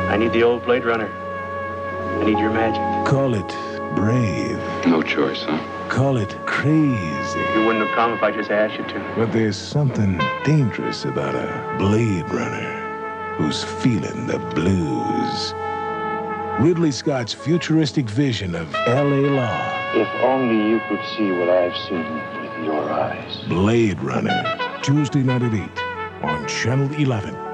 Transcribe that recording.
I need the old Blade Runner. I need your magic. Call it brave. No choice, huh? Call it crazy. You wouldn't have come if I just asked you to. But there's something dangerous about a Blade Runner who's feeling the blues. Ridley Scott's futuristic vision of L.A. law. If only you could see what I've seen with your eyes. Blade Runner, Tuesday night at 8 on Channel 11.